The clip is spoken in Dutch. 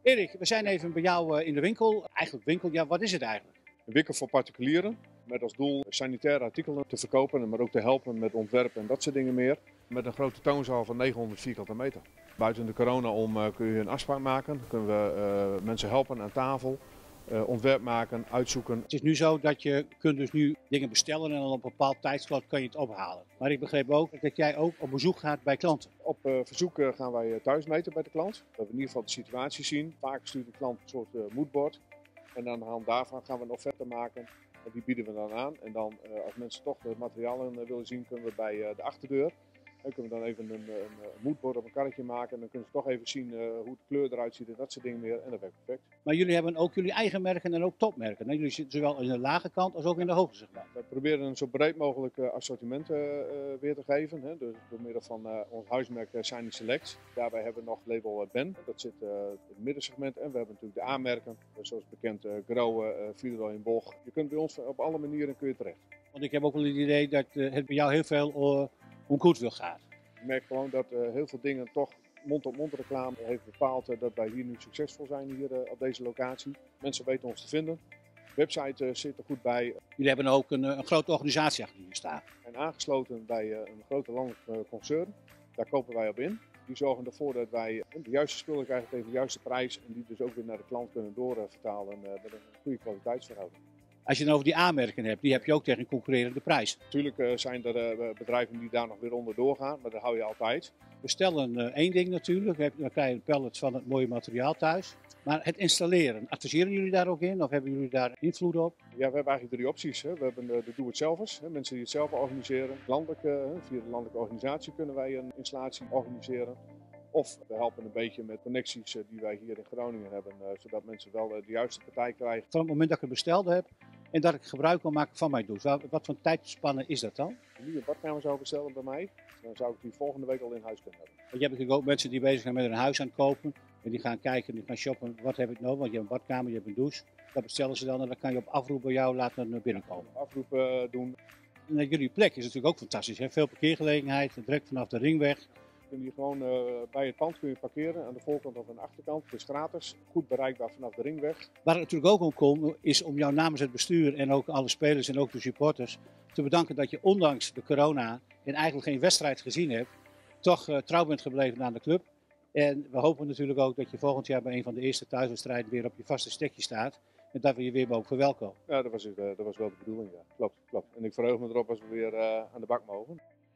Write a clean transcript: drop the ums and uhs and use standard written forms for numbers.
Erik, we zijn even bij jou in de winkel. Eigenlijk winkel, ja, wat is het eigenlijk? Een winkel voor particulieren met als doel sanitaire artikelen te verkopen, maar ook te helpen met ontwerpen en dat soort dingen meer. Met een grote toonzaal van 900 vierkante meter. Buiten de corona kun je een afspraak maken, kunnen we mensen helpen aan tafel, ontwerp maken, uitzoeken. Het is nu zo dat je kunt dus nu dingen bestellen en dan op een bepaald tijdslot kan je het ophalen. Maar ik begreep ook dat jij ook op bezoek gaat bij klanten. Op verzoek gaan wij thuis meten bij de klant. Dat we in ieder geval de situatie zien. Vaak stuurt de klant een soort moodboard. En aan de hand daarvan gaan we een offerte maken. En die bieden we dan aan. En dan als mensen toch de materialen willen zien, kunnen we bij de achterdeur. Dan kunnen we dan even een moodboard op een karretje maken. En dan kunnen ze toch even zien hoe de kleur eruit ziet en dat soort dingen meer. En dat werkt perfect. Maar jullie hebben ook jullie eigen merken en ook topmerken. Nou, jullie zitten zowel in de lage kant als ook in de hoge segment. We proberen een zo breed mogelijk assortiment weer te geven. Hè. Dus door middel van ons huismerk Shiny Select. Daarbij hebben we nog label Ben. Dat zit in het middensegment. En we hebben natuurlijk de A-merken. Zoals bekend Grohe, Fridolin in Boch. Je kunt bij ons op alle manieren kun je terecht. Want ik heb ook wel het idee dat het bij jou heel veel om goodwill gaat. Ik merk gewoon dat heel veel dingen toch mond-op-mond reclame heeft bepaald dat wij hier nu succesvol zijn hier op deze locatie. Mensen weten ons te vinden. De website zit er goed bij. Jullie hebben ook een grote organisatie achter jullie staan. En aangesloten bij een grote landelijk concern. Daar kopen wij op in. Die zorgen ervoor dat wij de juiste spullen krijgen tegen de juiste prijs. En die dus ook weer naar de klant kunnen doorvertalen met een goede kwaliteitsverhouding. Als je het over die aanmerken hebt, die heb je ook tegen een concurrerende prijs. Natuurlijk zijn er bedrijven die daar nog weer onder doorgaan, maar dat hou je altijd. We stellen één ding natuurlijk, dan krijg je een pallet van het mooie materiaal thuis. Maar het installeren, adviseren jullie daar ook in of hebben jullie daar invloed op? Ja, we hebben eigenlijk drie opties. Hè. We hebben de doe-het-zelfers, mensen die het zelf organiseren. Landelijk, via de landelijke organisatie kunnen wij een installatie organiseren. Of we helpen een beetje met connecties die wij hier in Groningen hebben, zodat mensen wel de juiste partij krijgen. Van het moment dat ik het besteld heb en dat ik gebruik wil maken van mijn douche, wat voor tijdspanne is dat dan? Als je nu een badkamer zou bestellen bij mij, dan zou ik die volgende week al in huis kunnen hebben. Want je hebt natuurlijk ook mensen die bezig zijn met een huis aan het kopen. En die gaan kijken, die gaan shoppen, wat heb ik nodig? Want je hebt een badkamer, je hebt een douche. Dat bestellen ze dan en dan kan je op afroep bij jou laten binnenkomen. Afroepen doen. En jullie plek is natuurlijk ook fantastisch. Hè? Veel parkeergelegenheid, direct vanaf de ringweg. Kun je gewoon bij het pand kun je parkeren, aan de voorkant of aan de achterkant. Het is gratis, goed bereikbaar vanaf de ringweg. Waar het natuurlijk ook om komt, is om jou namens het bestuur en ook alle spelers en ook de supporters te bedanken dat je ondanks de corona en eigenlijk geen wedstrijd gezien hebt, toch trouw bent gebleven aan de club. En we hopen natuurlijk ook dat je volgend jaar bij een van de eerste thuiswedstrijden weer op je vaste stekje staat. En dat we je weer mogen verwelkomen. Ja, dat was wel de bedoeling, ja. Klopt. En ik verheug me erop als we weer aan de bak mogen.